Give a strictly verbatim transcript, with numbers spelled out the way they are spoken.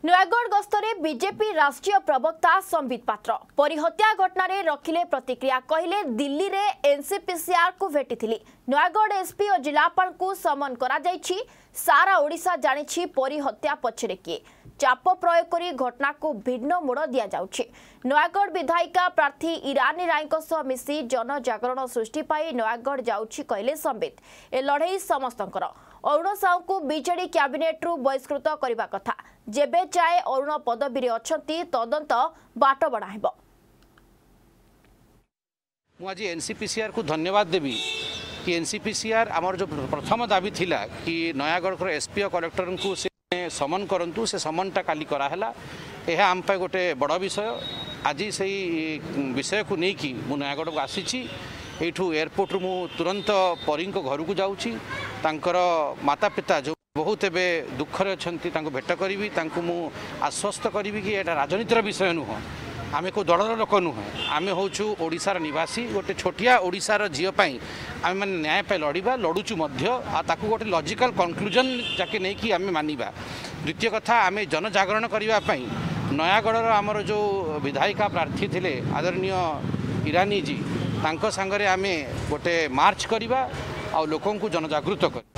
Nayagarh गस्तरे BJP राष्ट्रीय प्रवक्ता संबित पात्र परी हत्या घटना रे रखिले प्रतिक्रिया कहले दिल्ली रे एनसीपीसीआर को भेटिथिली। नयागढ़ एसपी और जिलापाल को समन करा जायछि। सारा ओडिशा जानिछि परी हत्या पछरे किए। चाप प्रयोग करी घटना को भिन्न मोड़ दिया जाउछि। नयागढ़ विधायिका प्रार्थी ईरानी रायको सह मिसी जन जागरण सृष्टि पाई नयागढ़ जाउछि कहले संबित। ए लड़ई समस्तंकर। अरुण साहू को बीजेडी कैबिनेट रु बहिष्कृत करबा कथा। जेबे चाहे अरुण पदवी अछंती तदंत बाट बढ़ाइब। मु आज एनसीपीसीआर को धन्यवाद देवी कि एनसीपीसीआर आमर जो प्रथम दाबी थिला कि नयागढ़ को एसपी और कलेक्टर को से समन करंतु से समनटा काली कराला। यह आम पे गोटे बड़ विषय। आज से विषय को लेकिन मु नयागढ़ को आसी एठू एयरपोर्ट मु तुरंत परी घर को जाऊँगी। तांकर माता पिता जो बहुत एबे दुखरे अछंती तांको भेट करी मु आश्वस्त करी कि एटा राजनीतिर विषय नुह। आमे को दलर लोक नुह। आमे होचु ओडिशार निवासी गोटे छोटिया ओडिशार झीपाई आमे माने न्याय पे लड़िबा लड़ुचु मध्य आ ताकू गोटे लॉजिकल कंक्लूजन जाके नहीं कि आमे मानिबा। द्वितीय कथा आमे जन जागरण करबा पई नयागढ़र आमर जो विधायिका प्रार्थी थिले आदरणीय ईरानी जी तांको संगरे आमे गोटे मार्च करबा आ लोकन को जनजागृत कर।